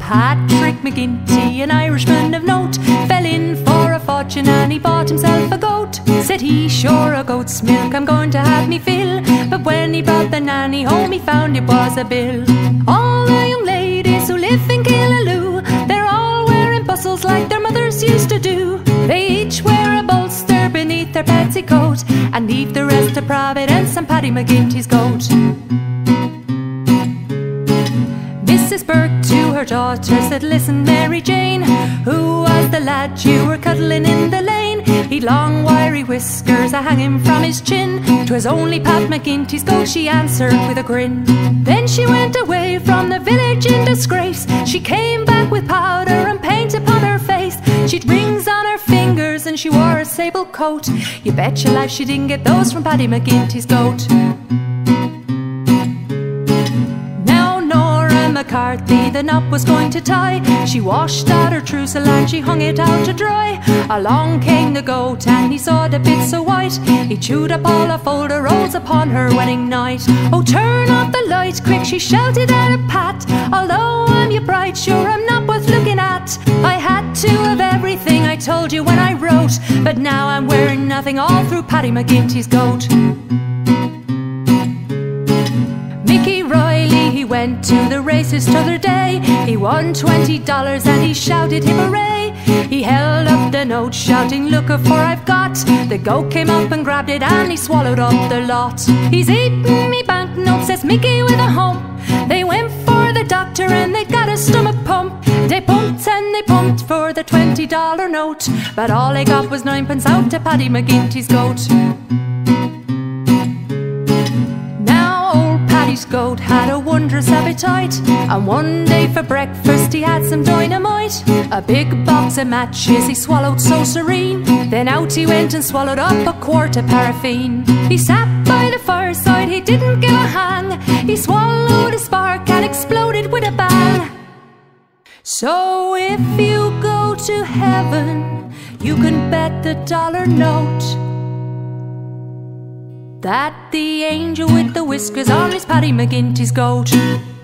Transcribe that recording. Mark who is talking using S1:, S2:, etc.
S1: Patrick McGinty, an Irishman of note, fell in for a fortune and he bought himself a goat. Said he, sure, a goat's milk I'm going to have me fill. But when he brought the nanny home, he found it was a bill. All the young ladies who live in Killaloo, they're all wearing bustles like their mothers used to do. They each wear a bolster beneath their petticoat and leave the rest to Providence and Paddy McGinty's goat. Mrs. Burke to her daughter said, listen, Mary Jane, who was the lad you were cuddling in the lane? He'd long wiry whiskers a-hanging from his chin. 'Twas only Pat McGinty's goat, she answered with a grin. Then she went away from the village in disgrace. She came back with powder and paint upon her face. She'd rings on her fingers and she wore a sable coat. You bet your life she didn't get those from Paddy McGinty's goat. McCarthy the knot was going to tie. She washed out her trousseau and she hung it out to dry. Along came the goat and he saw the bits so white. He chewed up all the folder rolls upon her wedding night. Oh, turn off the light quick, she shouted at a Pat. Although I'm your bride, sure I'm not worth looking at. I had to have everything I told you when I wrote, but now I'm wearing nothing all through Paddy McGinty's goat. He went to the races t'other day. He won $20 and he shouted hip hooray. He held up the note shouting, look for I've got. The goat came up and grabbed it and he swallowed up the lot. He's eaten me banknote, says Mickey with a hump. They went for the doctor and they got a stomach pump. They pumped and they pumped for the $20 note, but all they got was 9 pence out to Paddy McGinty's goat. Paddy's goat had a wondrous appetite, and one day for breakfast he had some dynamite. A big box of matches he swallowed so serene. Then out he went and swallowed up a quart of paraffin. He sat by the fireside, he didn't give a hang. He swallowed a spark and exploded with a bang. So if you go to heaven, you can bet the dollar note that the angel with the whiskers on is Paddy McGinty's goat.